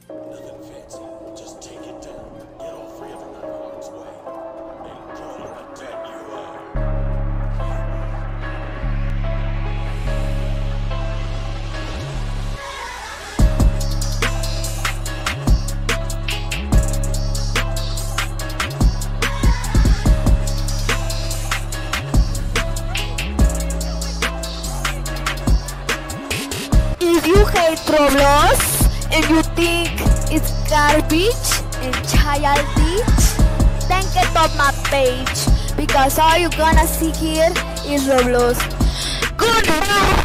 Nothing fancy. Just take it down. Get all three of them out of harm's way. Enjoy the debt you owe. If you hate Roblox and you think it's garbage and childish, then get off my page because all you're gonna see here is Roblox. Goodbye!